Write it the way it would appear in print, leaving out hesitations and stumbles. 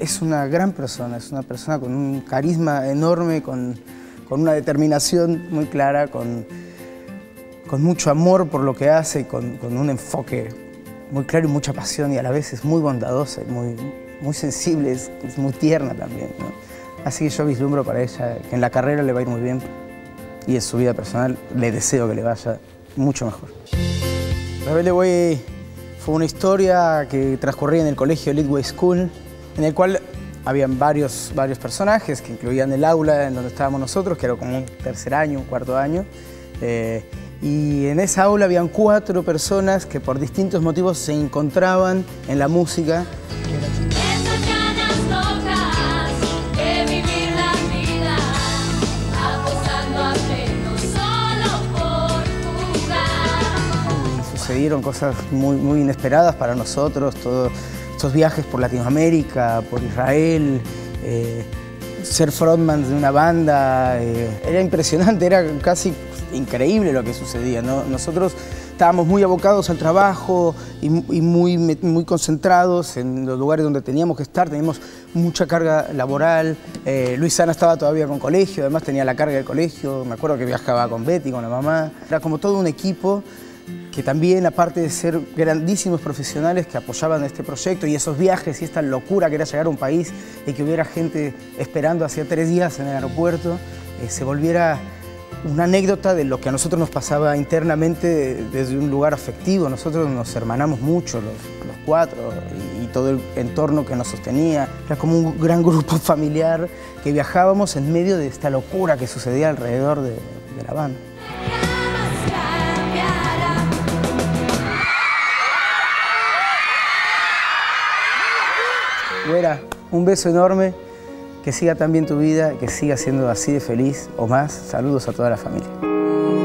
es una gran persona, es una persona con un carisma enorme, con una determinación muy clara, con mucho amor por lo que hace, con un enfoque muy claro y mucha pasión, y a la vez es muy bondadosa y muy sensible, es muy tierna también, ¿no? Así que yo vislumbro para ella que en la carrera le va a ir muy bien y en su vida personal le deseo que le vaya mucho mejor. Rebelde Way fue una historia que transcurría en el colegio Leadway School, en el cual habían varios personajes que incluían el aula en donde estábamos nosotros, que era como un tercer año, un cuarto año. Y en esa aula habían 4 personas que por distintos motivos se encontraban en la música. Sucedieron cosas muy inesperadas para nosotros, todos estos viajes por Latinoamérica, por Israel, ser frontman de una banda, era impresionante, era casi increíble lo que sucedía, ¿no? Nosotros estábamos muy abocados al trabajo y muy concentrados en los lugares donde teníamos que estar, teníamos mucha carga laboral. Luisana estaba todavía con colegio, además tenía la carga del colegio, me acuerdo que viajaba con Betty, con la mamá. Era como todo un equipo que también, aparte de ser grandísimos profesionales que apoyaban este proyecto y esos viajes y esta locura que era llegar a un país y que hubiera gente esperando hacía 3 días en el aeropuerto, se volviera una anécdota de lo que a nosotros nos pasaba internamente desde un lugar afectivo. Nosotros nos hermanamos mucho, los 4, y todo el entorno que nos sostenía. Era como un gran grupo familiar que viajábamos en medio de esta locura que sucedía alrededor de la banda. Güera, un beso enorme, que siga tan bien tu vida, que siga siendo así de feliz o más. Saludos a toda la familia.